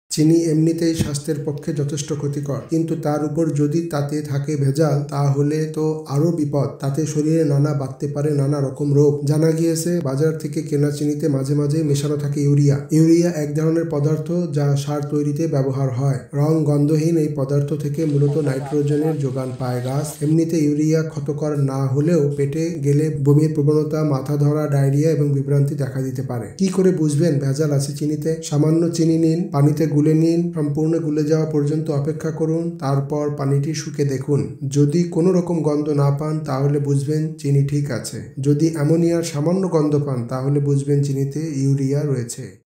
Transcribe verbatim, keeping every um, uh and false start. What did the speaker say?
চিনি এমনিতেই স্বাস্থ্যের পক্ষে যথেষ্ট ক্ষতিকর, কিন্তু তার উপর যদি তাতে থাকে ভেজাল তাহলে তো আরো বিপদ। তাতে শরীরে নানা বাড়তে পারে নানা রকম রোগ। জানা গিয়েছে বাজার থেকে কেনা চিনিতে মাঝে মাঝে মেশানো থাকে ইউরিয়া। ইউরিয়া এক ধরনের পদার্থ যা সার তৈরিতে ব্যবহার হয়। রং গন্ধহীন এই পদার্থ থেকে মূলত নাইট্রোজেনের যোগান পায় গাছ। এমনিতে ইউরিয়া ক্ষতকর না হলেও পেটে গেলে বমির প্রবণতা, মাথা ধরা, ডায়রিয়া এবং বিভ্রান্তি দেখা দিতে পারে। কি করে বুঝবেন ভেজাল আছে চিনিতে? সামান্য চিনি নিন, পানিতে গুলে নিন, সম্পূর্ণ গুলে যাওয়া পর্যন্ত অপেক্ষা করুন, তারপর পানিটি শুকে দেখুন। যদি কোনো রকম গন্ধ না পান তাহলে বুঝবেন চিনি ঠিক আছে। যদি অ্যামোনিয়ার সামান্য গন্ধ পান তাহলে বুঝবেন চিনিতে ইউরিয়া রয়েছে।